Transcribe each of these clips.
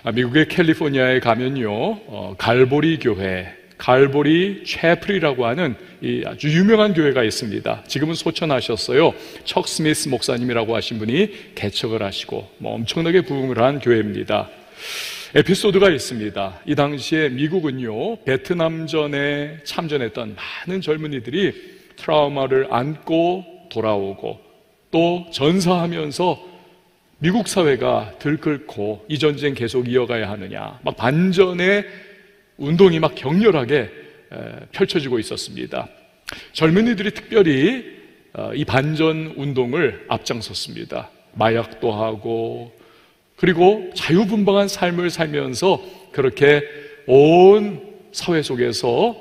미국의 캘리포니아에 가면요, 갈보리 교회, 갈보리 채플이라고 하는 이 아주 유명한 교회가 있습니다. 지금은 소천하셨어요. 척 스미스 목사님이라고 하신 분이 개척을 하시고 엄청나게 부흥을 한 교회입니다. 에피소드가 있습니다. 이 당시에 미국은요, 베트남전에 참전했던 많은 젊은이들이 트라우마를 안고 돌아오고 또 전사하면서 미국 사회가 들끓고 이 전쟁 계속 이어가야 하느냐, 막 반전의 운동이 막 격렬하게 펼쳐지고 있었습니다. 젊은이들이 특별히 이 반전 운동을 앞장섰습니다. 마약도 하고, 그리고 자유분방한 삶을 살면서 그렇게 온 사회 속에서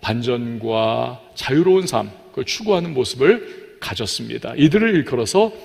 반전과 자유로운 삶, 그걸 추구하는 모습을 가졌습니다. 이들을 일컬어서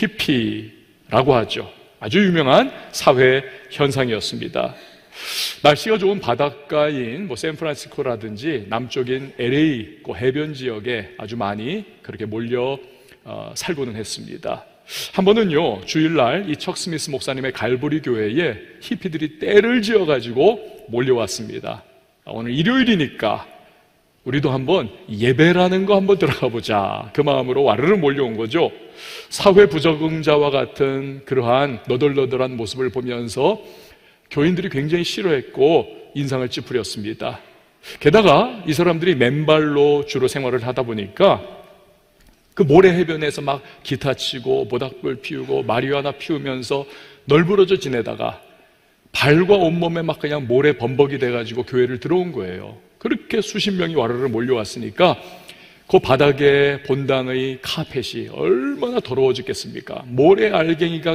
히피라고 하죠. 아주 유명한 사회 현상이었습니다. 날씨가 좋은 바닷가인 샌프란시스코라든지 남쪽인 LA 해변 지역에 아주 많이 그렇게 몰려 살고는 했습니다. 한 번은요, 주일날 이 척 스미스 목사님의 갈보리 교회에 히피들이 떼를 지어가지고 몰려왔습니다. 오늘 일요일이니까 우리도 한번 예배라는 거 한번 들어가 보자, 그 마음으로 와르르 몰려온 거죠. 사회 부적응자와 같은 그러한 너덜너덜한 모습을 보면서 교인들이 굉장히 싫어했고 인상을 찌푸렸습니다. 게다가 이 사람들이 맨발로 주로 생활을 하다 보니까 그 모래 해변에서 막 기타 치고 모닥불 피우고 마리화나 피우면서 널브러져 지내다가 발과 온몸에 막 그냥 모래 범벅이 돼가지고 교회를 들어온 거예요. 그렇게 수십 명이 와르르 몰려왔으니까 그 바닥에 본당의 카펫이 얼마나 더러워졌겠습니까? 모래 알갱이가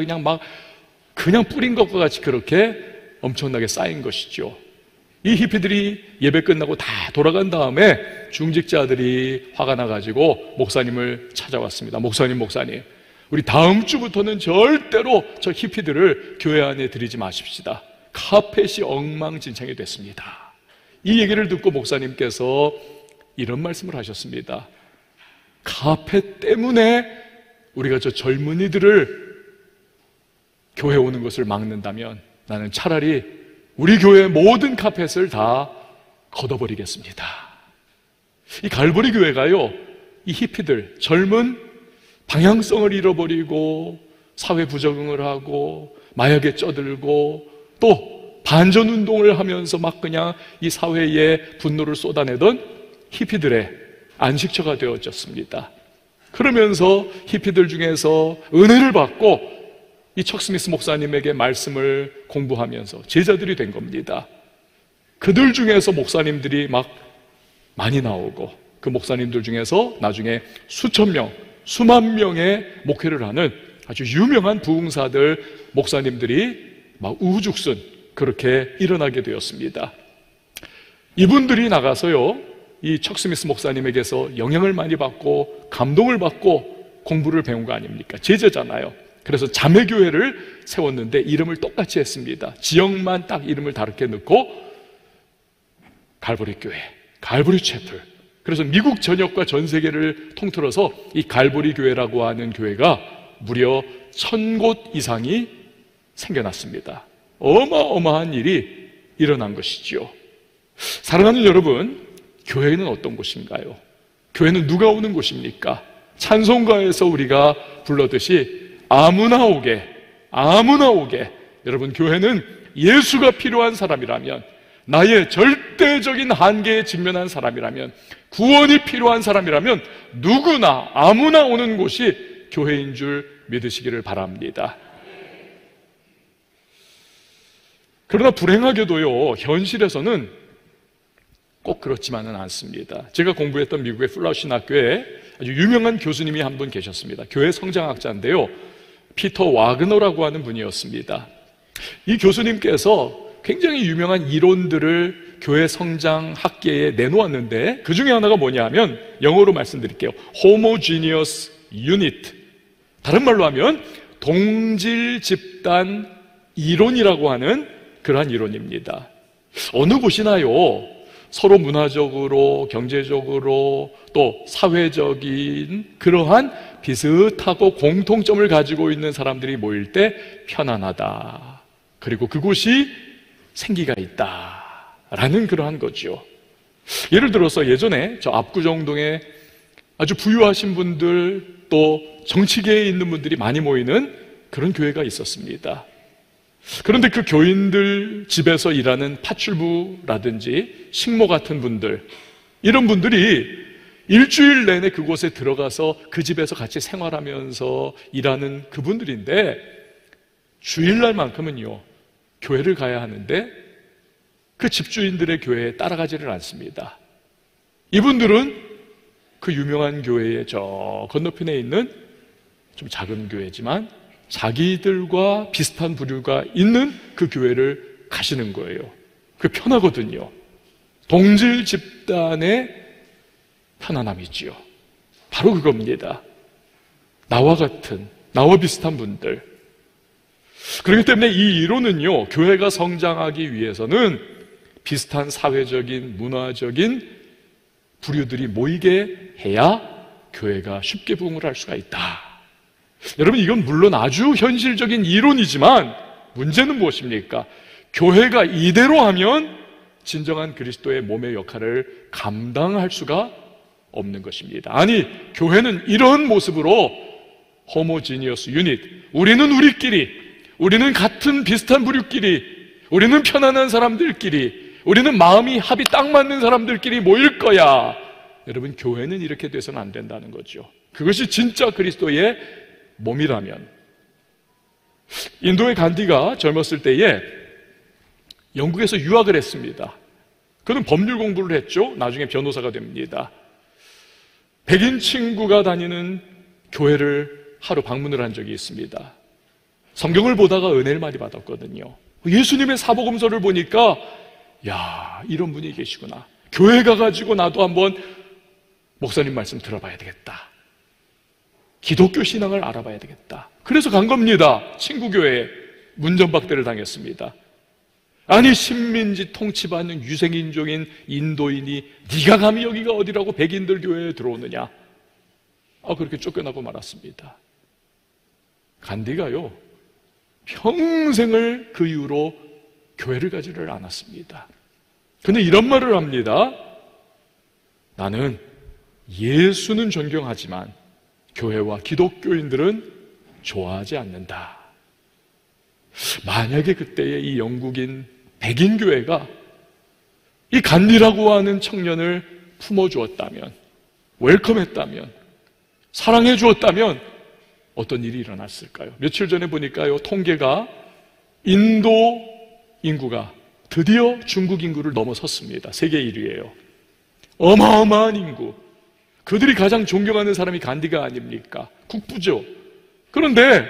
그냥 뿌린 것과 같이 그렇게 엄청나게 쌓인 것이죠. 이 히피들이 예배 끝나고 다 돌아간 다음에 중직자들이 화가 나가지고 목사님을 찾아왔습니다. 목사님, 우리 다음 주부터는 절대로 저 히피들을 교회 안에 들이지 마십시다. 카펫이 엉망진창이 됐습니다. 이 얘기를 듣고 목사님께서 이런 말씀을 하셨습니다. 카펫 때문에 우리가 저 젊은이들을 교회 오는 것을 막는다면 나는 차라리 우리 교회의 모든 카펫을 다 걷어버리겠습니다. 이 갈보리 교회가요, 이 히피들, 젊은 방향성을 잃어버리고 사회 부적응을 하고 마약에 쩌들고 또 반전운동을 하면서 막 그냥 이 사회에 분노를 쏟아내던 히피들의 안식처가 되어졌습니다. 그러면서 히피들 중에서 은혜를 받고 이 척 스미스 목사님에게 말씀을 공부하면서 제자들이 된 겁니다. 그들 중에서 목사님들이 막 많이 나오고 그 목사님들 중에서 나중에 수천 명, 수만 명의 목회를 하는 아주 유명한 부흥사들, 목사님들이 막 우후죽순 그렇게 일어나게 되었습니다. 이분들이 나가서요, 이 척 스미스 목사님에게서 영향을 많이 받고 감동을 받고 공부를 배운 거 아닙니까? 제자잖아요. 그래서 자매교회를 세웠는데 이름을 똑같이 했습니다. 지역만 딱 이름을 다르게 넣고 갈보리 교회, 갈보리 채플. 그래서 미국 전역과 전 세계를 통틀어서 이 갈보리 교회라고 하는 교회가 무려 1000곳 이상이 생겨났습니다. 어마어마한 일이 일어난 것이지요. 사랑하는 여러분, 교회는 어떤 곳인가요? 교회는 누가 오는 곳입니까? 찬송가에서 우리가 불렀듯이 아무나 오게, 아무나 오게. 여러분, 교회는 예수가 필요한 사람이라면, 나의 절대적인 한계에 직면한 사람이라면, 구원이 필요한 사람이라면 누구나 아무나 오는 곳이 교회인 줄 믿으시기를 바랍니다. 그러나 불행하게도요, 현실에서는 꼭 그렇지만은 않습니다. 제가 공부했던 미국의 플러신 학교에 아주 유명한 교수님이 한 분 계셨습니다. 교회 성장학자인데요, 피터 와그너라고 하는 분이었습니다. 이 교수님께서 굉장히 유명한 이론들을 교회 성장 학계에 내놓았는데 그 중에 하나가 뭐냐면, 영어로 말씀드릴게요. Homogeneous Unit. 다른 말로 하면 동질 집단 이론이라고 하는 그러한 이론입니다. 어느 곳이나요, 서로 문화적으로, 경제적으로, 또 사회적인 그러한 비슷하고 공통점을 가지고 있는 사람들이 모일 때 편안하다. 그리고 그곳이 생기가 있다라는 그러한 거죠. 예를 들어서 예전에 저 압구정동에 아주 부유하신 분들 또 정치계에 있는 분들이 많이 모이는 그런 교회가 있었습니다. 그런데 그 교인들 집에서 일하는 파출부라든지 식모 같은 분들, 이런 분들이 일주일 내내 그곳에 들어가서 그 집에서 같이 생활하면서 일하는 그분들인데 주일날만큼은요 교회를 가야 하는데 그 집주인들의 교회에 따라가지를 않습니다. 이분들은 그 유명한 교회의 저 건너편에 있는 좀 작은 교회지만 자기들과 비슷한 부류가 있는 그 교회를 가시는 거예요. 그게 편하거든요. 동질 집단의 편안함이지요. 바로 그겁니다. 나와 같은, 나와 비슷한 분들. 그렇기 때문에 이 이론은요, 교회가 성장하기 위해서는 비슷한 사회적인, 문화적인 부류들이 모이게 해야 교회가 쉽게 부흥을 할 수가 있다. 여러분, 이건 물론 아주 현실적인 이론이지만 문제는 무엇입니까? 교회가 이대로 하면 진정한 그리스도의 몸의 역할을 감당할 수가 없는 것입니다. 아니, 교회는 이런 모습으로 호모지니어스 유닛, 우리는 우리끼리, 우리는 같은 비슷한 부류끼리, 우리는 편안한 사람들끼리, 우리는 마음이 합이 딱 맞는 사람들끼리 모일 거야. 여러분, 교회는 이렇게 돼서는 안 된다는 거죠. 그것이 진짜 그리스도의 몸이라면. 인도의 간디가 젊었을 때에 영국에서 유학을 했습니다. 그는 법률 공부를 했죠. 나중에 변호사가 됩니다. 백인 친구가 다니는 교회를 하루 방문을 한 적이 있습니다. 성경을 보다가 은혜를 많이 받았거든요. 예수님의 사복음서를 보니까 야, 이런 분이 계시구나. 교회 가가지고 나도 한번 목사님 말씀 들어봐야 되겠다. 기독교 신앙을 알아봐야 되겠다. 그래서 간 겁니다. 친구 교회에 문전박대를 당했습니다. 아니, 식민지 통치받는 유생인종인 인도인이 네가 감히 여기가 어디라고 백인들 교회에 들어오느냐. 그렇게 쫓겨나고 말았습니다. 간디가요 평생을 그 이후로 교회를 가지를 않았습니다. 근데 이런 말을 합니다. 나는 예수는 존경하지만 교회와 기독교인들은 좋아하지 않는다. 만약에 그때의 이 영국인 백인 교회가 이 간디라고 하는 청년을 품어주었다면, 웰컴했다면, 사랑해 주었다면 어떤 일이 일어났을까요? 며칠 전에 보니까요, 통계가 인도 인구가 드디어 중국 인구를 넘어섰습니다. 세계 1위예요. 어마어마한 인구. 그들이 가장 존경하는 사람이 간디가 아닙니까? 국부죠. 그런데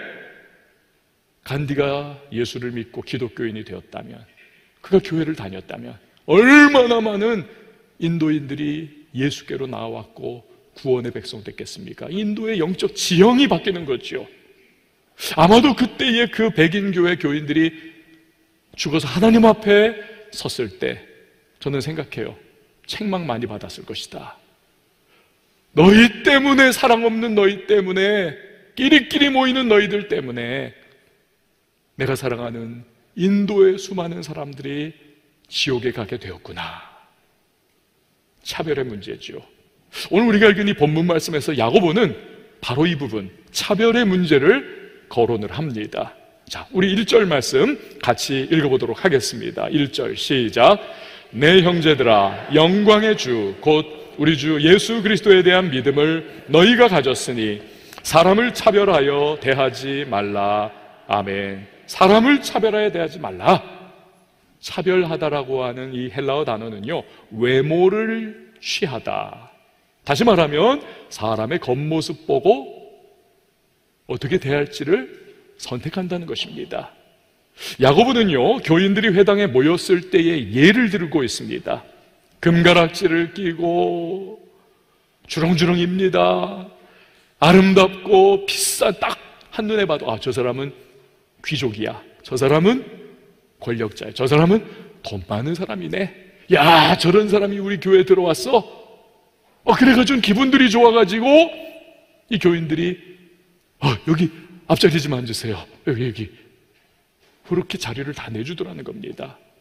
간디가 예수를 믿고 기독교인이 되었다면, 그가 교회를 다녔다면 얼마나 많은 인도인들이 예수께로 나왔고 구원의 백성 됐겠습니까? 인도의 영적 지형이 바뀌는 거죠. 아마도 그때의 그 백인 교회 교인들이 죽어서 하나님 앞에 섰을 때 저는 생각해요. 책망 많이 받았을 것이다. 너희 때문에, 사랑 없는 너희 때문에, 끼리끼리 모이는 너희들 때문에 내가 사랑하는 인도의 수많은 사람들이 지옥에 가게 되었구나. 차별의 문제죠. 오늘 우리가 읽은 이 본문 말씀에서 야고보는 바로 이 부분, 차별의 문제를 거론을 합니다. 자, 우리 1절 말씀 같이 읽어보도록 하겠습니다. 1절 시작. 내 형제들아, 영광의 주 곧 우리 주 예수 그리스도에 대한 믿음을 너희가 가졌으니 사람을 차별하여 대하지 말라. 아멘. 사람을 차별하여 대하지 말라. 차별하다라고 하는 이 헬라어 단어는요, 외모를 취하다. 다시 말하면 사람의 겉모습 보고 어떻게 대할지를 선택한다는 것입니다. 야고보는요, 교인들이 회당에 모였을 때의 예를 들고 있습니다. 금가락지를 끼고 주렁주렁입니다. 아름답고 비싼, 딱 한눈에 봐도 저 사람은 귀족이야, 저 사람은 권력자야, 저 사람은 돈 많은 사람이네, 야, 저런 사람이 우리 교회에 들어왔어. 그래가지고 기분들이 좋아가지고 이 교인들이 여기 앞자리 좀 앉으세요. 여기 그렇게 자리를 다 내주더라는 겁니다.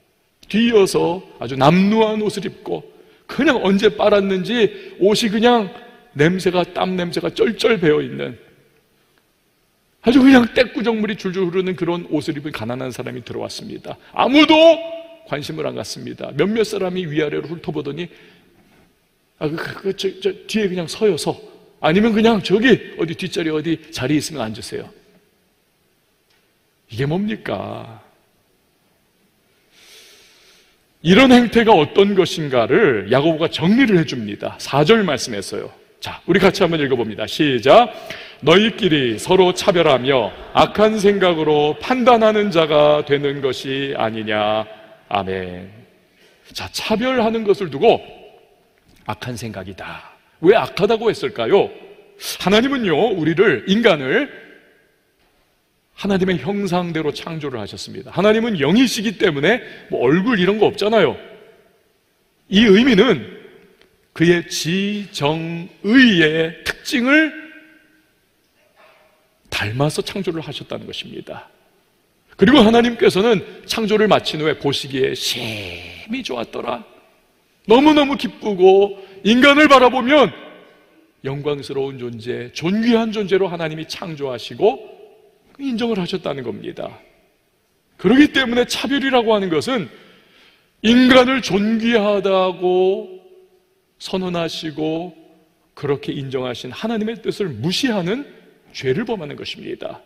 뒤이어서 아주 남루한 옷을 입고 그냥 언제 빨았는지 옷이 그냥 땀 냄새가 쩔쩔 배어있는, 아주 그냥 떼꾸정물이 줄줄 흐르는 그런 옷을 입은 가난한 사람이 들어왔습니다. 아무도 관심을 안 갖습니다. 몇몇 사람이 위아래로 훑어보더니 저 뒤에 그냥 서여서, 아니면 그냥 저기 어디 뒷자리 어디 자리에 있으면 앉으세요. 이게 뭡니까? 이런 행태가 어떤 것인가를 야고보가 정리를 해줍니다. 4절 말씀에서요. 자, 우리 같이 한번 읽어봅니다. 시작. 너희끼리 서로 차별하며 악한 생각으로 판단하는 자가 되는 것이 아니냐. 아멘. 자, 차별하는 것을 두고 악한 생각이다. 왜 악하다고 했을까요? 하나님은요, 인간을 하나님의 형상대로 창조를 하셨습니다. 하나님은 영이시기 때문에 얼굴 이런 거 없잖아요. 이 의미는 그의 지정의의 특징을 닮아서 창조를 하셨다는 것입니다. 그리고 하나님께서는 창조를 마친 후에 보시기에 심히 좋았더라. 너무너무 기쁘고 인간을 바라보면 영광스러운 존재, 존귀한 존재로 하나님이 창조하시고 인정을 하셨다는 겁니다. 그렇기 때문에 차별이라고 하는 것은 인간을 존귀하다고 선언하시고 그렇게 인정하신 하나님의 뜻을 무시하는 죄를 범하는 것입니다.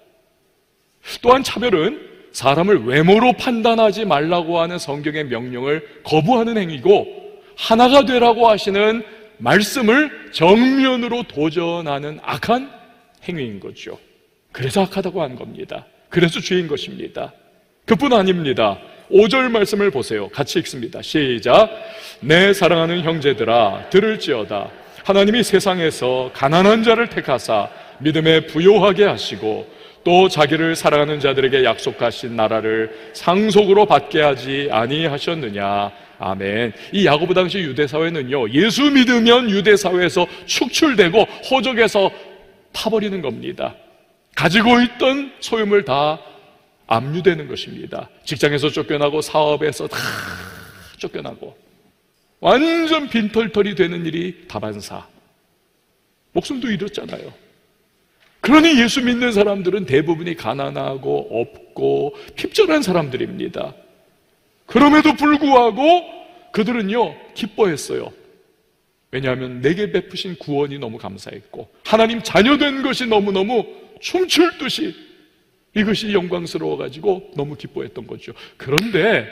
또한 차별은 사람을 외모로 판단하지 말라고 하는 성경의 명령을 거부하는 행위고, 하나가 되라고 하시는 말씀을 정면으로 도전하는 악한 행위인 거죠. 그래서 악하다고 하는 겁니다. 그래서 죄인 것입니다. 그뿐 아닙니다. 5절 말씀을 보세요. 같이 읽습니다. 시작. 내 사랑하는 형제들아 들을지어다. 하나님이 세상에서 가난한 자를 택하사 믿음에 부요하게 하시고 또 자기를 사랑하는 자들에게 약속하신 나라를 상속으로 받게 하지 아니하셨느냐. 아멘. 이 야고보 당시 유대사회는요, 예수 믿으면 유대사회에서 축출되고 호적에서 타버리는 겁니다. 가지고 있던 소유물 다 압류되는 것입니다. 직장에서 쫓겨나고 사업에서 다 쫓겨나고 완전 빈털털이 되는 일이 다반사. 목숨도 잃었잖아요. 그러니 예수 믿는 사람들은 대부분이 가난하고 없고 핍절한 사람들입니다. 그럼에도 불구하고 그들은요 기뻐했어요. 왜냐하면 내게 베푸신 구원이 너무 감사했고 하나님 자녀된 것이 너무너무 춤출 듯이 이것이 영광스러워가지고 너무 기뻐했던 거죠. 그런데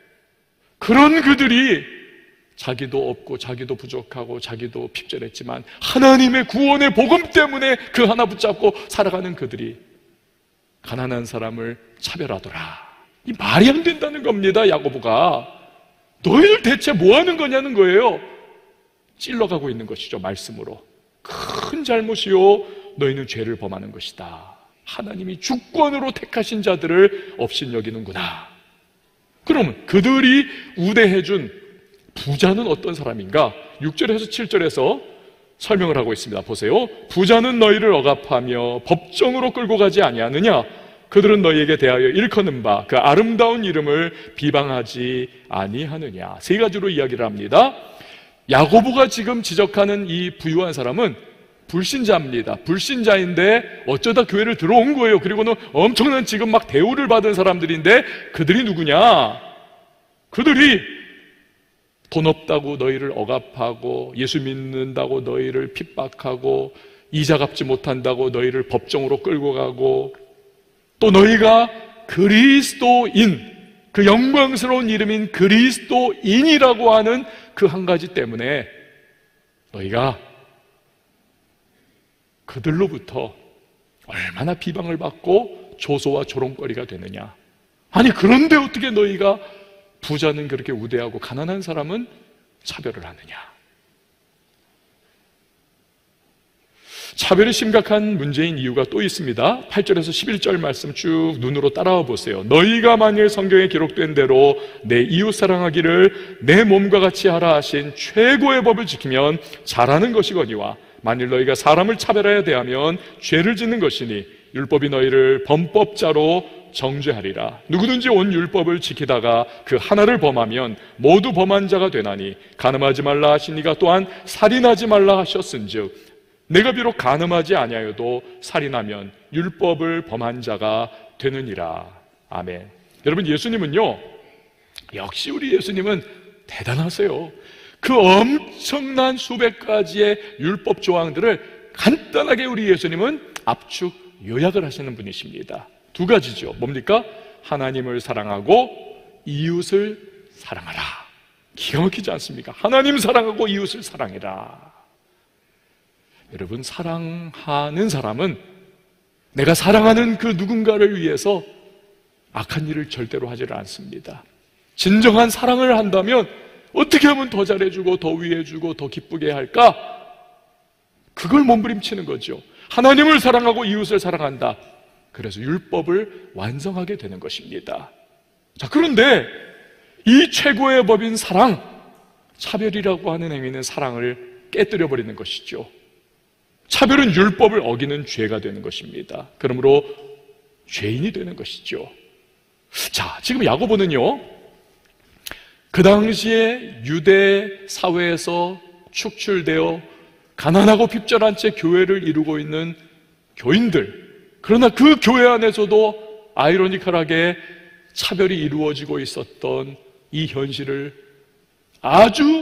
그런 그들이 자기도 없고 자기도 부족하고 자기도 핍절했지만 하나님의 구원의 복음 때문에 그 하나 붙잡고 살아가는 그들이 가난한 사람을 차별하더라. 이 말이 안 된다는 겁니다. 야고보가 너희들 대체 뭐 하는 거냐는 거예요. 찔러가고 있는 것이죠. 말씀으로 큰 잘못이요 너희는 죄를 범하는 것이다. 하나님이 주권으로 택하신 자들을 업신여기는구나. 그러면 그들이 우대해준 부자는 어떤 사람인가? 6절에서 7절에서 설명을 하고 있습니다. 보세요. 부자는 너희를 억압하며 법정으로 끌고 가지 아니하느냐? 그들은 너희에게 대하여 일컫는 바 그 아름다운 이름을 비방하지 아니하느냐? 세 가지로 이야기를 합니다. 야고보가 지금 지적하는 이 부유한 사람은 불신자입니다. 불신자인데 어쩌다 교회를 들어온 거예요. 그리고는 엄청난 지금 막 대우를 받은 사람들인데 그들이 누구냐? 그들이 돈 없다고 너희를 억압하고 예수 믿는다고 너희를 핍박하고 이자 갚지 못한다고 너희를 법정으로 끌고 가고 또 너희가 그리스도인, 그 영광스러운 이름인 그리스도인이라고 하는 그 한 가지 때문에 너희가 그들로부터 얼마나 비방을 받고 조소와 조롱거리가 되느냐. 아니 그런데 어떻게 너희가 부자는 그렇게 우대하고 가난한 사람은 차별을 하느냐. 차별이 심각한 문제인 이유가 또 있습니다. 8절에서 11절 말씀 쭉 눈으로 따라와 보세요. 너희가 만일 성경에 기록된 대로 내 이웃 사랑하기를 내 몸과 같이 하라 하신 최고의 법을 지키면 잘하는 것이거니와 만일 너희가 사람을 차별하여 대하면 죄를 짓는 것이니 율법이 너희를 범법자로 정죄하리라. 누구든지 온 율법을 지키다가 그 하나를 범하면 모두 범한 자가 되나니 간음하지 말라 하시니가 또한 살인하지 말라 하셨은즉 내가 비록 간음하지 아니하여도 살인하면 율법을 범한 자가 되느니라. 아멘. 여러분, 예수님은요, 역시 우리 예수님은 대단하세요. 그 엄청난 수백 가지의 율법 조항들을 간단하게 우리 예수님은 압축 요약을 하시는 분이십니다. 두 가지죠. 뭡니까? 하나님을 사랑하고 이웃을 사랑하라. 기가 막히지 않습니까? 하나님 사랑하고 이웃을 사랑해라. 여러분, 사랑하는 사람은 내가 사랑하는 그 누군가를 위해서 악한 일을 절대로 하지를 않습니다. 진정한 사랑을 한다면 어떻게 하면 더 잘해주고 더 위해주고 더 기쁘게 할까? 그걸 몸부림치는 거죠. 하나님을 사랑하고 이웃을 사랑한다. 그래서 율법을 완성하게 되는 것입니다. 자, 그런데 이 최고의 법인 사랑, 차별이라고 하는 행위는 사랑을 깨뜨려 버리는 것이죠. 차별은 율법을 어기는 죄가 되는 것입니다. 그러므로 죄인이 되는 것이죠. 자, 지금 야고보는요, 그 당시에 유대 사회에서 축출되어 가난하고 핍절한 채 교회를 이루고 있는 교인들, 그러나 그 교회 안에서도 아이러니컬하게 차별이 이루어지고 있었던 이 현실을 아주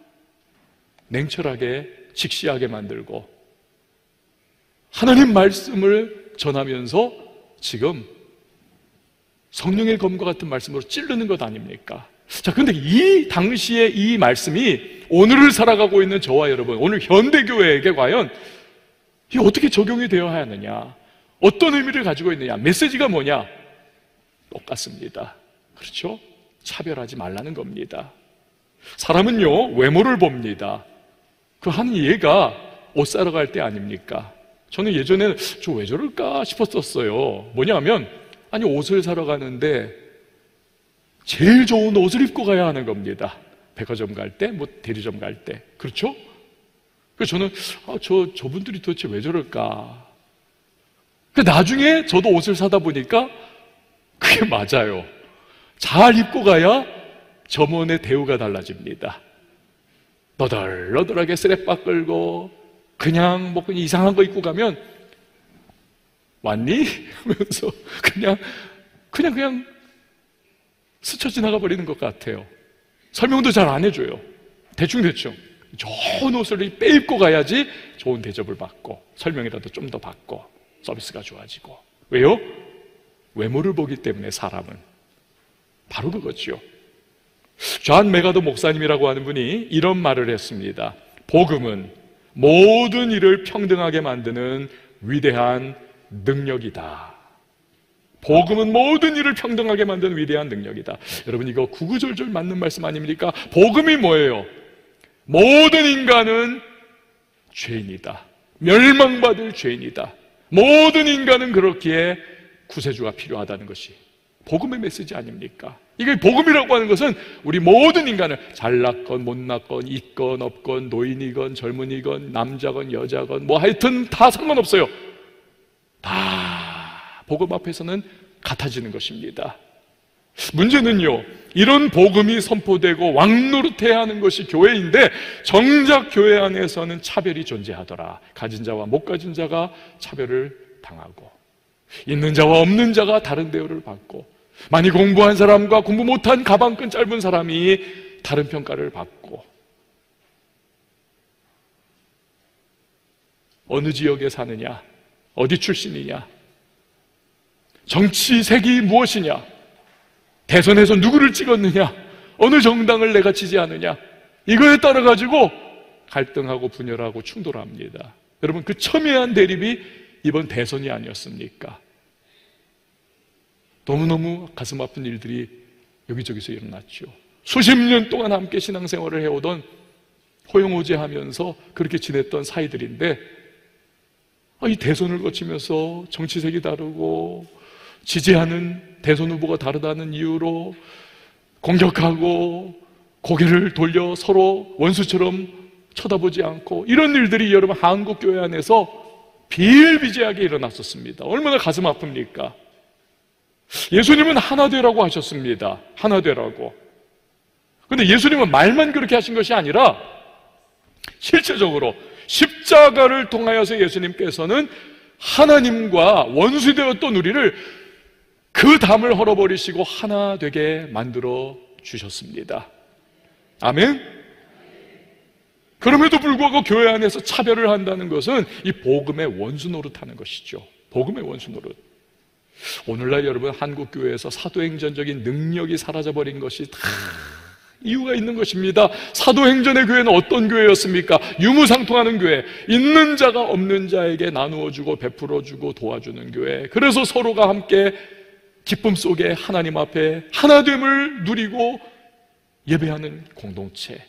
냉철하게 직시하게 만들고 하나님 말씀을 전하면서 지금 성령의 검과 같은 말씀으로 찌르는 것 아닙니까? 자, 근데 이 당시에 이 말씀이 오늘을 살아가고 있는 저와 여러분, 오늘 현대교회에게 과연 이게 어떻게 적용이 되어야 하느냐, 어떤 의미를 가지고 있느냐, 메시지가 뭐냐? 똑같습니다. 그렇죠? 차별하지 말라는 겁니다. 사람은요, 외모를 봅니다. 그 한 예가 옷 사러 갈 때 아닙니까? 저는 예전에 저 왜 저럴까 싶었었어요. 뭐냐면, 아니, 옷을 사러 가는데 제일 좋은 옷을 입고 가야 하는 겁니다. 백화점 갈 때, 뭐 대리점 갈 때. 그렇죠? 그래서 저는 저분들이 도대체 왜 저럴까? 나중에 저도 옷을 사다 보니까 그게 맞아요. 잘 입고 가야 점원의 대우가 달라집니다. 너덜너덜하게 스랩바 끌고 그냥 뭐 그냥 이상한 거 입고 가면 왔니? 하면서 그냥 스쳐 지나가 버리는 것 같아요. 설명도 잘 안 해줘요. 대충 좋은 옷을 빼입고 가야지 좋은 대접을 받고 설명이라도 좀 더 받고 서비스가 좋아지고. 왜요? 외모를 보기 때문에 사람은. 바로 그거죠. 존 메가더 목사님이라고 하는 분이 이런 말을 했습니다. 복음은 모든 일을 평등하게 만드는 위대한 능력이다. 복음은 모든 일을 평등하게 만드는 위대한 능력이다. 여러분, 이거 구구절절 맞는 말씀 아닙니까? 복음이 뭐예요? 모든 인간은 죄인이다. 멸망받을 죄인이다. 모든 인간은 그렇기에 구세주가 필요하다는 것이 복음의 메시지 아닙니까? 이게 복음이라고 하는 것은 우리 모든 인간을 잘났건 못났건 있건 없건 노인이건 젊은이건 남자건 여자건 뭐 하여튼 다 상관없어요. 다 복음 앞에서는 같아지는 것입니다. 문제는요, 이런 복음이 선포되고 왕노릇해야 하는 것이 교회인데 정작 교회 안에서는 차별이 존재하더라. 가진 자와 못 가진 자가 차별을 당하고 있는 자와 없는 자가 다른 대우를 받고 많이 공부한 사람과 공부 못한 가방끈 짧은 사람이 다른 평가를 받고 어느 지역에 사느냐, 어디 출신이냐, 정치색이 무엇이냐, 대선에서 누구를 찍었느냐, 어느 정당을 내가 지지하느냐, 이거에 따라 가지고 갈등하고 분열하고 충돌합니다. 여러분, 그 첨예한 대립이 이번 대선이 아니었습니까? 너무너무 가슴 아픈 일들이 여기저기서 일어났죠. 수십 년 동안 함께 신앙생활을 해오던 호영호재하면서 그렇게 지냈던 사이들인데 이 대선을 거치면서 정치색이 다르고 지지하는 대선 후보가 다르다는 이유로 공격하고 고개를 돌려 서로 원수처럼 쳐다보지 않고 이런 일들이 여러분 한국 교회 안에서 비일비재하게 일어났었습니다. 얼마나 가슴 아픕니까? 예수님은 하나 되라고 하셨습니다. 하나 되라고. 근데 예수님은 말만 그렇게 하신 것이 아니라 실제적으로 십자가를 통하여서 예수님께서는 하나님과 원수되었던 우리를 그 담을 헐어버리시고 하나 되게 만들어 주셨습니다. 아멘? 그럼에도 불구하고 교회 안에서 차별을 한다는 것은 이 복음의 원수 노릇하는 것이죠. 복음의 원수 노릇. 오늘날 여러분 한국 교회에서 사도행전적인 능력이 사라져버린 것이 다 이유가 있는 것입니다. 사도행전의 교회는 어떤 교회였습니까? 유무상통하는 교회, 있는 자가 없는 자에게 나누어주고 베풀어주고 도와주는 교회. 그래서 서로가 함께 기쁨 속에 하나님 앞에 하나됨을 누리고 예배하는 공동체.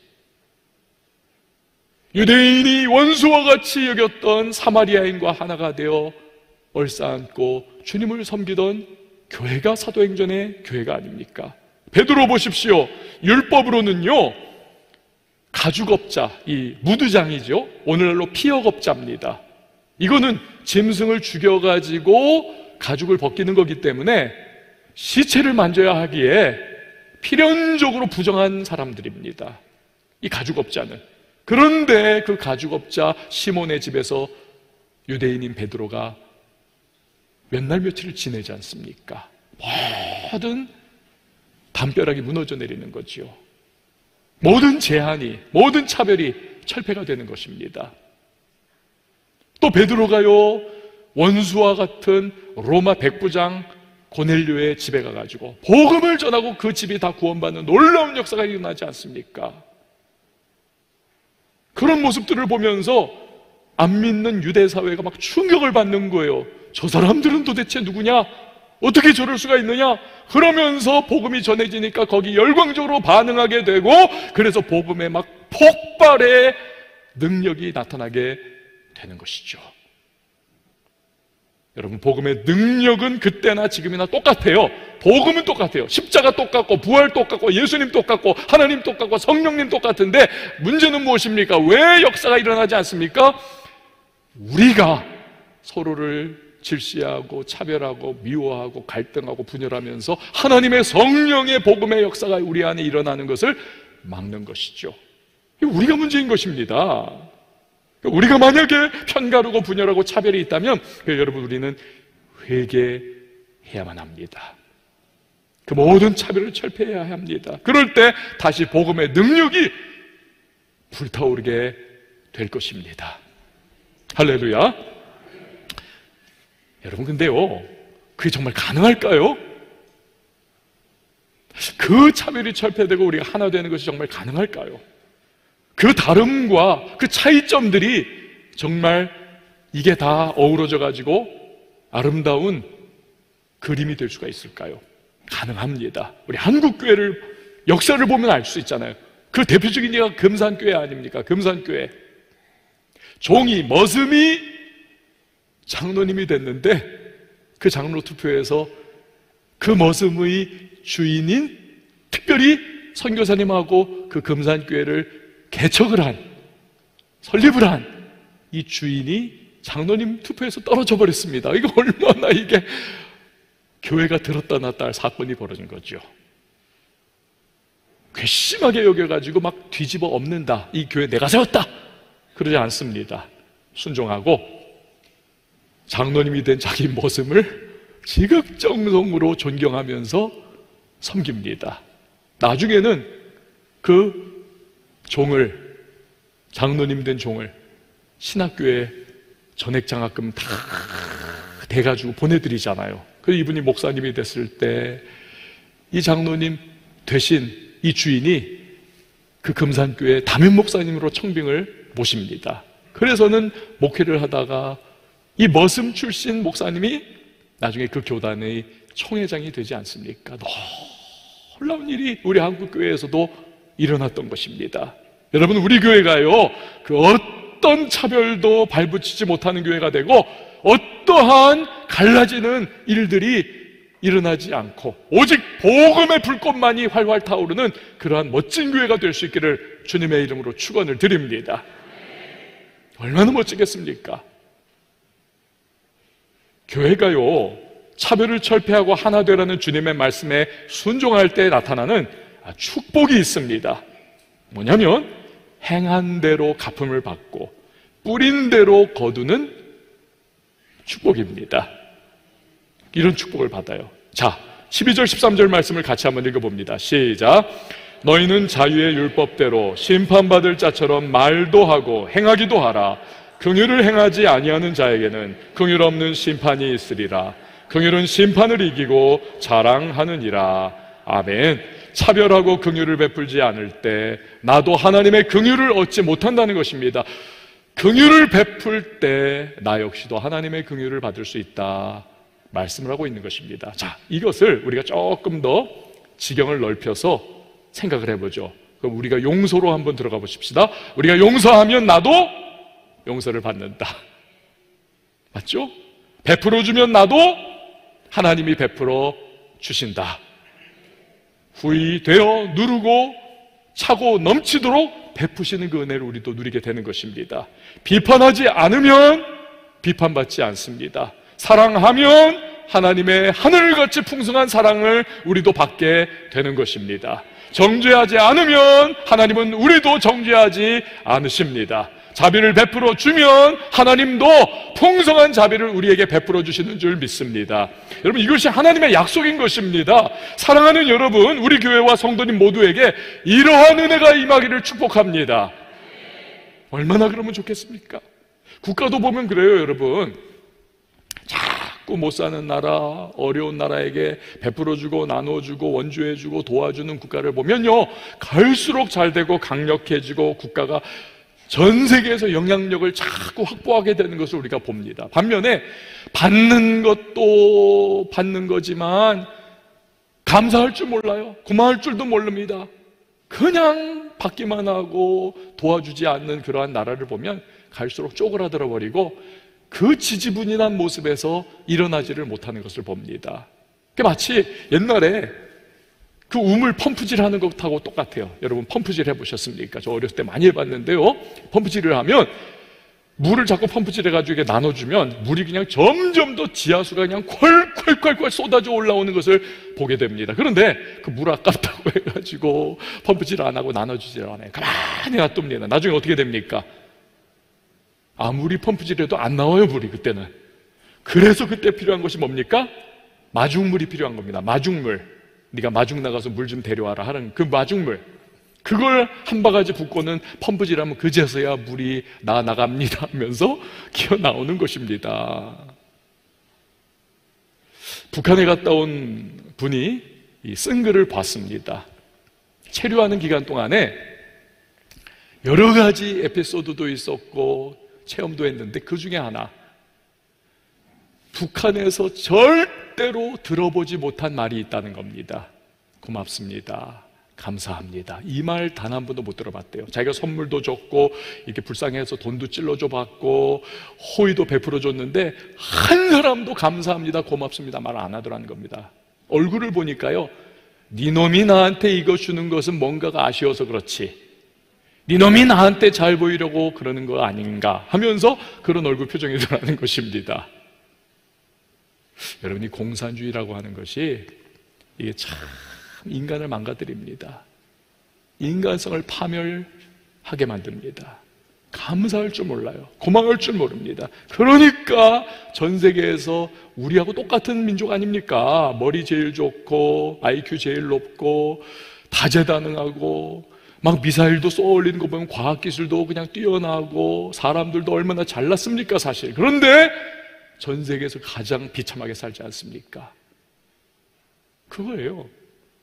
유대인이 원수와 같이 여겼던 사마리아인과 하나가 되어 얼싸안고 주님을 섬기던 교회가 사도행전의 교회가 아닙니까? 베드로 보십시오. 율법으로는요, 가죽업자, 이 무드장이죠. 오늘날로 피역업자입니다. 이거는 짐승을 죽여가지고 가죽을 벗기는 거기 때문에 시체를 만져야 하기에 필연적으로 부정한 사람들입니다. 이 가죽업자는. 그런데 그 가죽업자 시몬의 집에서 유대인인 베드로가 몇 날 며칠을 지내지 않습니까? 모든 담벼락이 무너져 내리는 거지요. 모든 제한이, 모든 차별이 철폐가 되는 것입니다. 또 베드로가요, 원수와 같은 로마 백부장 고넬료의 집에 가가지고 복음을 전하고 그 집이 다 구원받는 놀라운 역사가 일어나지 않습니까? 그런 모습들을 보면서 안 믿는 유대 사회가 막 충격을 받는 거예요. 저 사람들은 도대체 누구냐? 어떻게 저럴 수가 있느냐? 그러면서 복음이 전해지니까 거기 열광적으로 반응하게 되고, 그래서 복음에 막 폭발의 능력이 나타나게 되는 것이죠. 여러분, 복음의 능력은 그때나 지금이나 똑같아요. 복음은 똑같아요. 십자가 똑같고, 부활 똑같고, 예수님 똑같고, 하나님 똑같고, 성령님 똑같은데 문제는 무엇입니까? 왜 역사가 일어나지 않습니까? 우리가 서로를 질시하고 차별하고 미워하고 갈등하고 분열하면서 하나님의 성령의 복음의 역사가 우리 안에 일어나는 것을 막는 것이죠. 우리가 문제인 것입니다. 우리가 만약에 편가르고 분열하고 차별이 있다면 여러분, 우리는 회개해야만 합니다. 그 모든 차별을 철폐해야 합니다. 그럴 때 다시 복음의 능력이 불타오르게 될 것입니다. 할렐루야. 여러분, 근데요, 그게 정말 가능할까요? 그 차별이 철폐되고 우리가 하나 되는 것이 정말 가능할까요? 그 다름과 그 차이점들이 정말 이게 다 어우러져 가지고 아름다운 그림이 될 수가 있을까요? 가능합니다. 우리 한국교회를 역사를 보면 알 수 있잖아요. 그 대표적인 예가 금산교회 아닙니까? 금산교회. 종이, 머슴이 장로님이 됐는데 그 장로 투표에서 그 머슴의 주인인, 특별히 선교사님하고 그 금산교회를 개척을 한, 설립을 한 이 주인이 장로님 투표에서 떨어져 버렸습니다. 이거 얼마나 이게 교회가 들었다 놨다 할 사건이 벌어진 거죠. 괘씸하게 여겨가지고 막 뒤집어 엎는다. 이 교회 내가 세웠다. 그러지 않습니다. 순종하고 장로님이 된 자기 모습을 지극정성으로 존경하면서 섬깁니다. 나중에는 그 종을, 장로님 된 종을 신학교에 전액장학금 다 대가지고 보내드리잖아요. 그래서 이분이 목사님이 됐을 때 이 장로님 대신 이 주인이 그 금산교회 담임 목사님으로 청빙을 모십니다. 그래서는 목회를 하다가 이 머슴 출신 목사님이 나중에 그 교단의 총회장이 되지 않습니까? 놀라운 일이 우리 한국교회에서도 일어났던 것입니다. 여러분, 우리 교회가요, 그 어떤 차별도 발붙이지 못하는 교회가 되고 어떠한 갈라지는 일들이 일어나지 않고 오직 복음의 불꽃만이 활활 타오르는 그러한 멋진 교회가 될 수 있기를 주님의 이름으로 축원을 드립니다. 얼마나 멋지겠습니까? 교회가요, 차별을 철폐하고 하나 되라는 주님의 말씀에 순종할 때 나타나는 축복이 있습니다. 뭐냐면 행한 대로 갚음을 받고 뿌린 대로 거두는 축복입니다. 이런 축복을 받아요. 자, 12절 13절 말씀을 같이 한번 읽어봅니다. 시작. 너희는 자유의 율법대로 심판받을 자처럼 말도 하고 행하기도 하라. 긍휼을 행하지 아니하는 자에게는 긍휼 없는 심판이 있으리라. 긍휼은 심판을 이기고 자랑하느니라. 아멘. 차별하고 긍휼을 베풀지 않을 때 나도 하나님의 긍휼을 얻지 못한다는 것입니다. 긍휼을 베풀 때 나 역시도 하나님의 긍휼을 받을 수 있다 말씀을 하고 있는 것입니다. 자, 이것을 우리가 조금 더 지경을 넓혀서 생각을 해보죠. 그럼 우리가 용서로 한번 들어가 보십시다. 우리가 용서하면 나도 용서를 받는다. 맞죠? 베풀어 주면 나도 하나님이 베풀어 주신다. 후히 되어 누르고 차고 넘치도록 베푸시는 그 은혜를 우리도 누리게 되는 것입니다. 비판하지 않으면 비판받지 않습니다. 사랑하면 하나님의 하늘같이 풍성한 사랑을 우리도 받게 되는 것입니다. 정죄하지 않으면 하나님은 우리도 정죄하지 않으십니다. 자비를 베풀어 주면 하나님도 풍성한 자비를 우리에게 베풀어 주시는 줄 믿습니다. 여러분, 이것이 하나님의 약속인 것입니다. 사랑하는 여러분, 우리 교회와 성도님 모두에게 이러한 은혜가 임하기를 축복합니다. 얼마나 그러면 좋겠습니까? 국가도 보면 그래요, 여러분. 자꾸 못 사는 나라, 어려운 나라에게 베풀어주고 나눠주고 원조해주고 도와주는 국가를 보면요, 갈수록 잘되고 강력해지고 국가가 전 세계에서 영향력을 자꾸 확보하게 되는 것을 우리가 봅니다. 반면에 받는 것도 받는 거지만 감사할 줄 몰라요. 고마울 줄도 모릅니다. 그냥 받기만 하고 도와주지 않는 그러한 나라를 보면 갈수록 쪼그라들어 버리고 그 지지분인한 모습에서 일어나지를 못하는 것을 봅니다. 마치 옛날에 그 우물 펌프질하는 것하고 똑같아요. 여러분, 펌프질 해보셨습니까? 저 어렸을 때 많이 해봤는데요, 펌프질을 하면 물을 자꾸 펌프질해가지고 이게 나눠주면 물이 그냥 점점 더 지하수가 그냥 콸콸콸콸 쏟아져 올라오는 것을 보게 됩니다. 그런데 그 물 아깝다고 해가지고 펌프질 안 하고 나눠주질 않아요. 가만히 놔둡니다. 나중에 어떻게 됩니까? 아무리 펌프질해도 안 나와요, 물이 그때는. 그래서 그때 필요한 것이 뭡니까? 마중물이 필요한 겁니다. 마중물. 네가 마중 나가서 물 좀 데려와라 하는 그 마중물, 그걸 한 바가지 붓고는 펌프질하면 그제서야 물이 나갑니다 하면서 기어 나오는 것입니다. 북한에 갔다 온 분이 쓴 글을 봤습니다. 체류하는 기간 동안에 여러 가지 에피소드도 있었고 체험도 했는데 그 중에 하나, 북한에서 절대로 들어보지 못한 말이 있다는 겁니다. 고맙습니다. 감사합니다. 이 말 단 한 번도 못 들어봤대요. 자기가 선물도 줬고 이렇게 불쌍해서 돈도 찔러줘 봤고 호의도 베풀어 줬는데 한 사람도 감사합니다, 고맙습니다 말 안 하더라는 겁니다. 얼굴을 보니까요, 네 놈이 나한테 이거 주는 것은 뭔가가 아쉬워서 그렇지, 네 놈이 나한테 잘 보이려고 그러는 거 아닌가 하면서 그런 얼굴 표정이더라는 것입니다. 여러분이 공산주의라고 하는 것이 이게 참 인간을 망가뜨립니다. 인간성을 파멸하게 만듭니다. 감사할 줄 몰라요. 고마울 줄 모릅니다. 그러니까 전 세계에서 우리하고 똑같은 민족 아닙니까? 머리 제일 좋고 IQ 제일 높고 다재다능하고 막 미사일도 쏘아 올리는 거 보면 과학기술도 그냥 뛰어나고 사람들도 얼마나 잘났습니까 사실. 그런데 전 세계에서 가장 비참하게 살지 않습니까? 그거예요.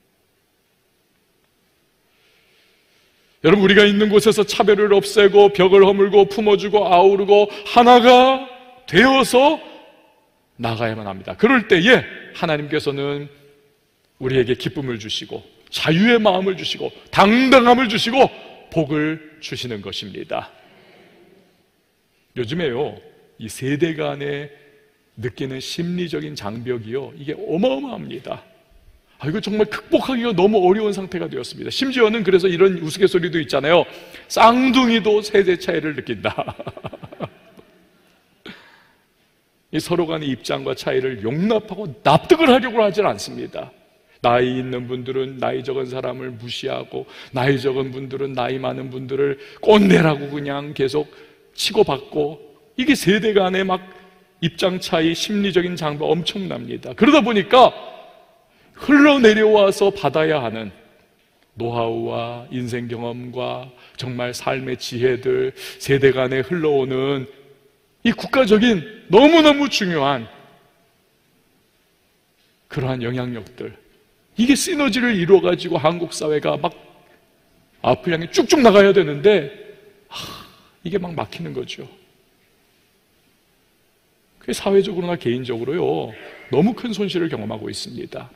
여러분, 우리가 있는 곳에서 차별을 없애고 벽을 허물고 품어주고 아우르고 하나가 되어서 나가야만 합니다. 그럴 때에 하나님께서는 우리에게 기쁨을 주시고 자유의 마음을 주시고 당당함을 주시고 복을 주시는 것입니다. 요즘에요, 이 세대 간에 느끼는 심리적인 장벽이요, 이게 어마어마합니다. 이거 정말 극복하기가 너무 어려운 상태가 되었습니다. 심지어는 그래서 이런 우스갯소리도 있잖아요. 쌍둥이도 세대 차이를 느낀다. 이 서로 간의 입장과 차이를 용납하고 납득을 하려고 하질 않습니다. 나이 있는 분들은 나이 적은 사람을 무시하고, 나이 적은 분들은 나이 많은 분들을 꼰대라고 그냥 계속 치고받고, 이게 세대 간의 막 입장 차이, 심리적인 장벽 엄청납니다. 그러다 보니까 흘러내려와서 받아야 하는 노하우와 인생 경험과 정말 삶의 지혜들, 세대 간에 흘러오는 이 국가적인 너무너무 중요한 그러한 영향력들, 이게 시너지를 이루어가지고 한국 사회가 막 앞을 향해 쭉쭉 나가야 되는데 이게 막 막히는 거죠. 그게 사회적으로나 개인적으로요, 너무 큰 손실을 경험하고 있습니다.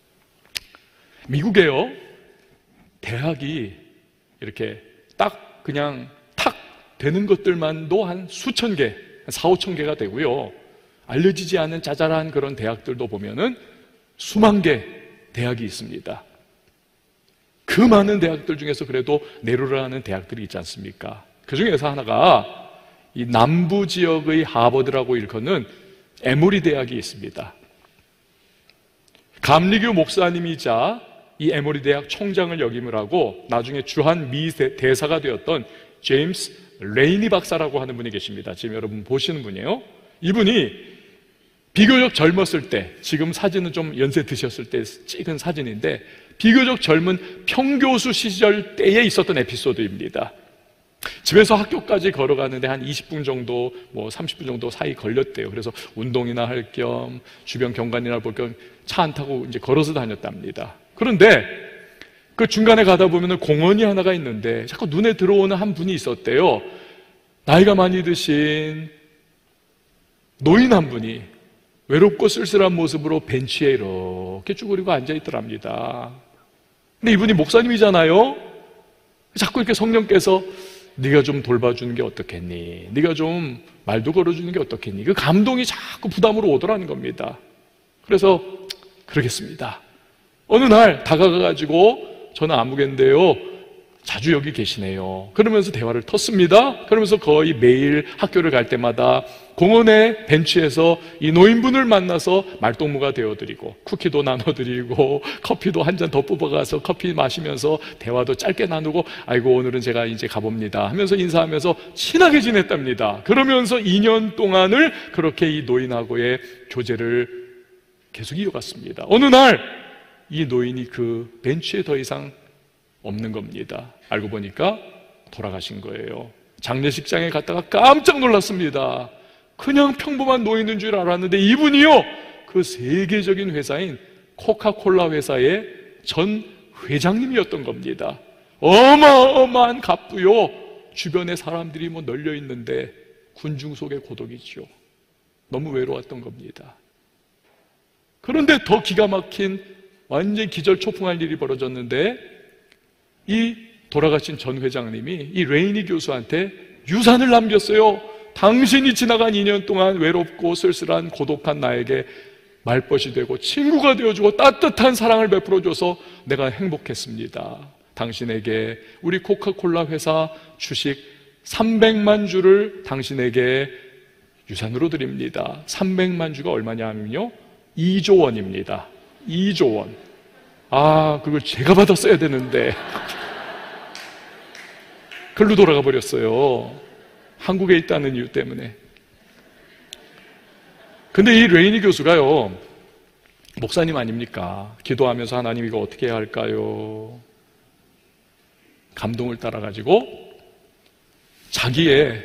미국에요, 대학이 이렇게 딱 그냥 탁 되는 것들만도 한 수천 개, 4, 5천 개가 되고요, 알려지지 않은 짜잘한 그런 대학들도 보면은 수만 개 대학이 있습니다. 그 많은 대학들 중에서 그래도 내로를 하는 대학들이 있지 않습니까? 그 중에서 하나가 이 남부 지역의 하버드라고 일컫는 에모리 대학이 있습니다. 감리교 목사님이자 이 에모리 대학 총장을 역임을 하고 나중에 주한 미 대사가 되었던 제임스 레이니 박사라고 하는 분이 계십니다. 지금 여러분 보시는 분이에요. 이분이 비교적 젊었을 때, 지금 사진은 좀 연세 드셨을 때 찍은 사진인데, 비교적 젊은 평교수 시절 때에 있었던 에피소드입니다. 집에서 학교까지 걸어가는데 한 20분 정도, 30분 정도 사이 걸렸대요. 그래서 운동이나 할 겸, 주변 경관이나 볼 겸 차 안 타고 이제 걸어서 다녔답니다. 그런데 그 중간에 가다 보면 공원이 하나가 있는데 자꾸 눈에 들어오는 한 분이 있었대요. 나이가 많이 드신 노인 한 분이 외롭고 쓸쓸한 모습으로 벤치에 이렇게 쭈그리고 앉아있더랍니다. 근데 이분이 목사님이잖아요. 자꾸 이렇게 성령께서 네가 좀 돌봐주는 게 어떻겠니? 네가 좀 말도 걸어주는 게 어떻겠니? 그 감동이 자꾸 부담으로 오더라는 겁니다. 그래서 그러겠습니다. 어느 날 다가가가지고 저는 아무개인데요, 자주 여기 계시네요. 그러면서 대화를 텄습니다. 그러면서 거의 매일 학교를 갈 때마다 공원의 벤치에서 이 노인분을 만나서 말동무가 되어드리고 쿠키도 나눠드리고 커피도 한 잔 더 뽑아가서 커피 마시면서 대화도 짧게 나누고, 아이고 오늘은 제가 이제 가봅니다 하면서 인사하면서 친하게 지냈답니다. 그러면서 2년 동안을 그렇게 이 노인하고의 교제를 계속 이어갔습니다. 어느 날 이 노인이 그 벤치에 더 이상 없는 겁니다. 알고 보니까 돌아가신 거예요. 장례식장에 갔다가 깜짝 놀랐습니다. 그냥 평범한 노인인 줄 알았는데 이분이요, 그 세계적인 회사인 코카콜라 회사의 전 회장님이었던 겁니다. 어마어마한 갑부요. 주변에 사람들이 널려 있는데 군중 속의 고독이죠. 너무 외로웠던 겁니다. 그런데 더 기가 막힌 완전 기절초풍할 일이 벌어졌는데, 이 돌아가신 전 회장님이 이 레이니 교수한테 유산을 남겼어요. 당신이 지나간 2년 동안 외롭고 쓸쓸한 고독한 나에게 말벗이 되고 친구가 되어주고 따뜻한 사랑을 베풀어줘서 내가 행복했습니다. 당신에게 우리 코카콜라 회사 주식 300만 주를 당신에게 유산으로 드립니다. 300만 주가 얼마냐 하면요, 2조 원입니다. 2조 원. 아, 그걸 제가 받아 써야 되는데 글로 돌아가 버렸어요. 한국에 있다는 이유 때문에. 근데 이 레이니 교수가요, 목사님 아닙니까? 기도하면서 하나님 이거 어떻게 해야 할까요? 감동을 따라가지고 자기의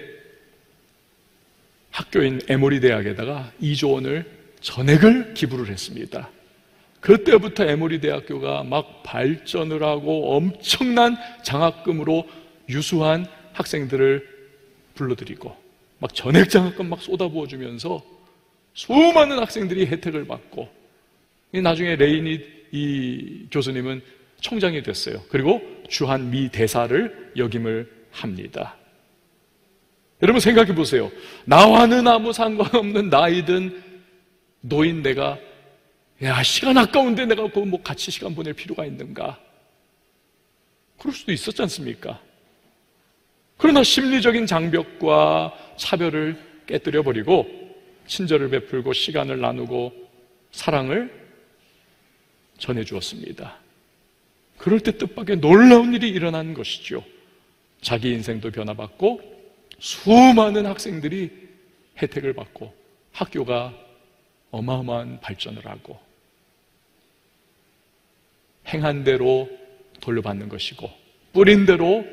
학교인 에모리 대학에다가 2조 원을 전액을 기부를 했습니다. 그때부터 에모리 대학교가 막 발전을 하고 엄청난 장학금으로 유수한 학생들을 불러들이고 막 전액 장학금 막 쏟아부어 주면서 수많은 학생들이 혜택을 받고, 나중에 레이니 이 교수님은 총장이 됐어요. 그리고 주한 미 대사를 역임을 합니다. 여러분 생각해 보세요. 나와는 아무 상관없는 나이든 노인 내가, 야, 시간 아까운데 내가 뭐 같이 시간 보낼 필요가 있는가? 그럴 수도 있었지 않습니까? 그러나 심리적인 장벽과 차별을 깨뜨려 버리고 친절을 베풀고 시간을 나누고 사랑을 전해주었습니다. 그럴 때 뜻밖의 놀라운 일이 일어난 것이죠. 자기 인생도 변화받고 수많은 학생들이 혜택을 받고 학교가 어마어마한 발전을 하고 행한 대로 돌려받는 것이고 뿌린 대로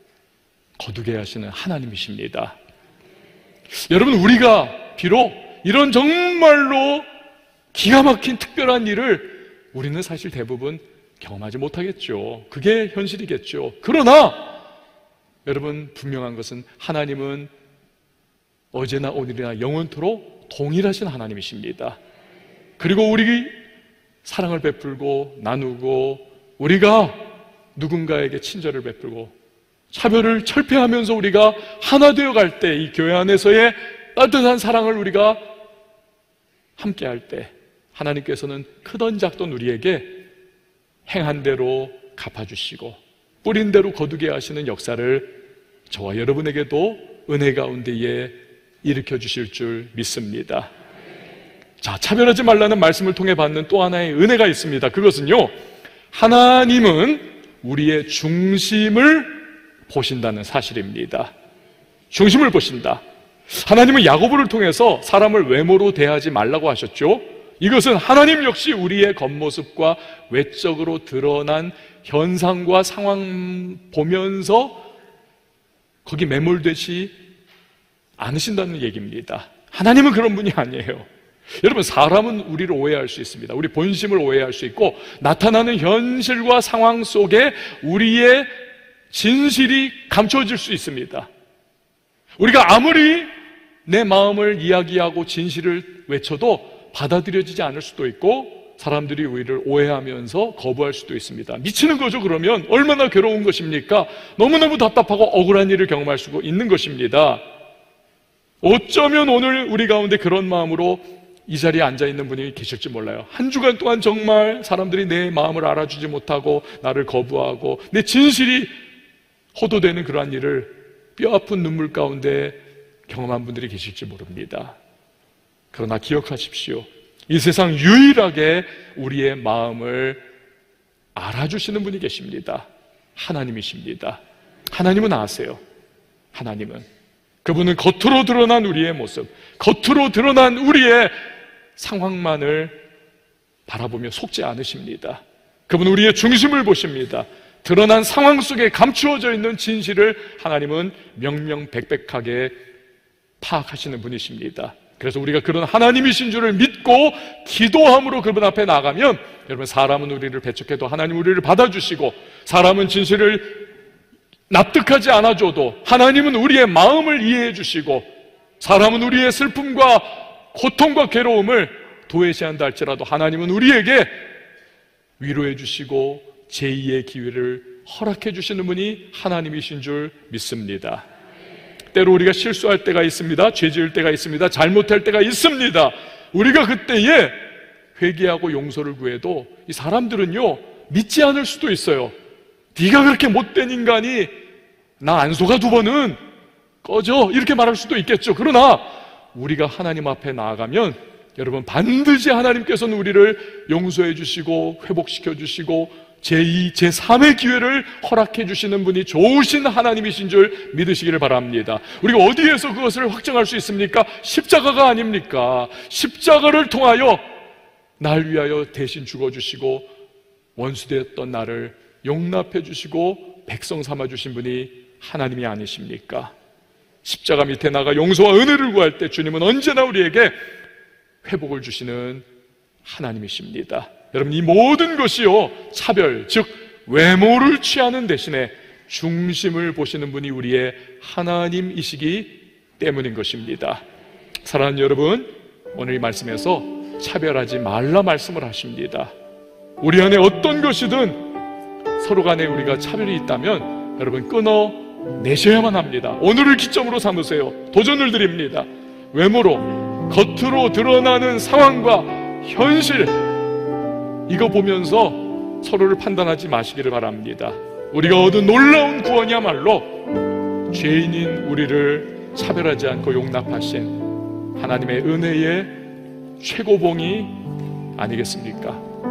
거두게 하시는 하나님이십니다. 여러분, 우리가 비록 이런 정말로 기가 막힌 특별한 일을 우리는 사실 대부분 경험하지 못하겠죠. 그게 현실이겠죠. 그러나 여러분, 분명한 것은 하나님은 어제나 오늘이나 영원토록 동일하신 하나님이십니다. 그리고 우리 사랑을 베풀고 나누고 우리가 누군가에게 친절을 베풀고 차별을 철폐하면서 우리가 하나 되어 갈 때, 이 교회 안에서의 따뜻한 사랑을 우리가 함께 할 때 하나님께서는 크던 작던 우리에게 행한 대로 갚아주시고 뿌린 대로 거두게 하시는 역사를 저와 여러분에게도 은혜 가운데에 일으켜 주실 줄 믿습니다. 자, 차별하지 말라는 말씀을 통해 받는 또 하나의 은혜가 있습니다. 그것은요, 하나님은 우리의 중심을 보신다는 사실입니다. 중심을 보신다. 하나님은 야고보를 통해서 사람을 외모로 대하지 말라고 하셨죠. 이것은 하나님 역시 우리의 겉모습과 외적으로 드러난 현상과 상황 보면서 거기 매몰되지 않으신다는 얘기입니다. 하나님은 그런 분이 아니에요. 여러분, 사람은 우리를 오해할 수 있습니다. 우리 본심을 오해할 수 있고 나타나는 현실과 상황 속에 우리의 진실이 감춰질 수 있습니다. 우리가 아무리 내 마음을 이야기하고 진실을 외쳐도 받아들여지지 않을 수도 있고 사람들이 우리를 오해하면서 거부할 수도 있습니다. 미치는 거죠. 그러면 얼마나 괴로운 것입니까? 너무너무 답답하고 억울한 일을 경험할 수 있는 것입니다. 어쩌면 오늘 우리 가운데 그런 마음으로 이 자리에 앉아있는 분이 계실지 몰라요. 한 주간 동안 정말 사람들이 내 마음을 알아주지 못하고 나를 거부하고 내 진실이 호도되는 그러한 일을 뼈아픈 눈물 가운데 경험한 분들이 계실지 모릅니다. 그러나 기억하십시오. 이 세상 유일하게 우리의 마음을 알아주시는 분이 계십니다. 하나님이십니다. 하나님은 아세요. 하나님은 그분은 겉으로 드러난 우리의 모습, 겉으로 드러난 우리의 상황만을 바라보며 속지 않으십니다. 그분은 우리의 중심을 보십니다. 드러난 상황 속에 감추어져 있는 진실을 하나님은 명명백백하게 파악하시는 분이십니다. 그래서 우리가 그런 하나님이신 줄을 믿고 기도함으로 그분 앞에 나가면, 여러분, 사람은 우리를 배척해도 하나님 우리를 받아주시고, 사람은 진실을 납득하지 않아줘도 하나님은 우리의 마음을 이해해 주시고, 사람은 우리의 슬픔과 고통과 괴로움을 도외시한다 할지라도 하나님은 우리에게 위로해 주시고 제2의 기회를 허락해 주시는 분이 하나님이신 줄 믿습니다. 때로 우리가 실수할 때가 있습니다. 죄 지을 때가 있습니다. 잘못할 때가 있습니다. 우리가 그때에 회개하고 용서를 구해도 이 사람들은요, 믿지 않을 수도 있어요. 네가 그렇게 못된 인간이 나 안 속아 두 번은 꺼져, 이렇게 말할 수도 있겠죠. 그러나 우리가 하나님 앞에 나아가면 여러분, 반드시 하나님께서는 우리를 용서해 주시고 회복시켜 주시고 제2, 제3의 기회를 허락해 주시는 분이 좋으신 하나님이신 줄 믿으시기를 바랍니다. 우리가 어디에서 그것을 확증할 수 있습니까? 십자가가 아닙니까? 십자가를 통하여 날 위하여 대신 죽어주시고 원수되었던 나를 용납해 주시고 백성 삼아 주신 분이 하나님이 아니십니까? 십자가 밑에 나가 용서와 은혜를 구할 때 주님은 언제나 우리에게 회복을 주시는 하나님이십니다. 여러분, 이 모든 것이요, 차별, 즉 외모를 취하는 대신에 중심을 보시는 분이 우리의 하나님이시기 때문인 것입니다. 사랑하는 여러분, 오늘 이 말씀에서 차별하지 말라 말씀을 하십니다. 우리 안에 어떤 것이든 서로 간에 우리가 차별이 있다면 여러분, 끊어내셔야만 합니다. 오늘을 기점으로 삼으세요. 도전을 드립니다. 외모로, 겉으로 드러나는 상황과 현실, 이거 보면서 서로를 판단하지 마시기를 바랍니다. 우리가 얻은 놀라운 구원이야말로 죄인인 우리를 차별하지 않고 용납하신 하나님의 은혜의 최고봉이 아니겠습니까?